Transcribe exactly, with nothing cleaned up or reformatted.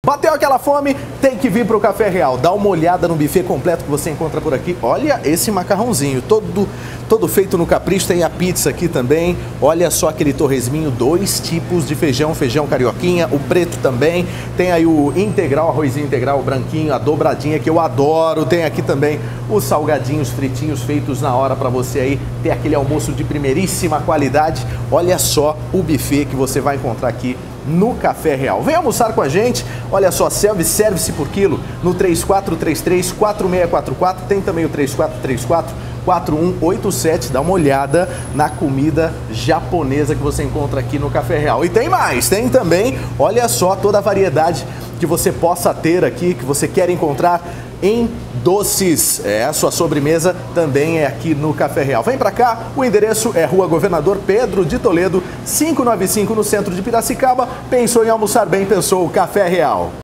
Bateu aquela fome, tem que vir para o Café Real. Dá uma olhada no buffet completo que você encontra por aqui. Olha esse macarrãozinho, todo, todo feito no capricho. Tem a pizza aqui também. Olha só aquele torresminho, dois tipos de feijão, feijão carioquinha, o preto também. Tem aí o integral, arrozinho integral, o branquinho, a dobradinha que eu adoro. Tem aqui também os salgadinhos fritinhos feitos na hora para você aí ter aquele almoço de primeiríssima qualidade. Olha só o buffet que você vai encontrar aqui no Café Real. Vem almoçar com a gente, olha só, self-service por quilo no três quatro três três, quatro seis quatro quatro, tem também o três quatro três quatro, quatro um oito sete, dá uma olhada na comida japonesa que você encontra aqui no Café Real. E tem mais, tem também, olha só, toda a variedade que você possa ter aqui, que você quer encontrar em doces. É, a sua sobremesa também é aqui no Café Real. Vem pra cá, o endereço é Rua Governador Pedro de Toledo, quinhentos e noventa e cinco, no centro de Piracicaba. Pensou em almoçar bem, pensou o Café Real.